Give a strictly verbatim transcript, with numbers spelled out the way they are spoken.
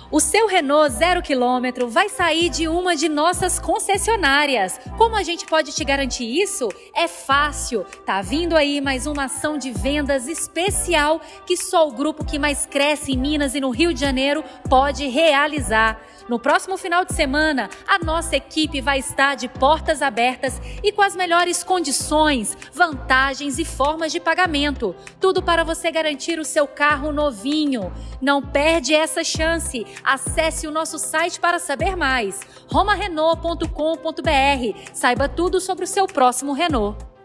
O seu Renault zero quilômetro vai sair de uma de nossas concessionárias. Como a gente pode te garantir isso? É fácil. Tá vindo aí mais uma ação de vendas especial que só o grupo que mais cresce em Minas e no Rio de Janeiro pode realizar. No próximo final de semana, a nossa equipe vai estar de portas abertas e com as melhores condições, vantagens e formas de pagamento. Tudo para você garantir o seu carro novinho. Não perde essa chance. Acesse o nosso site para saber mais. roma renault ponto com ponto br. Saiba tudo sobre o seu próximo Renault.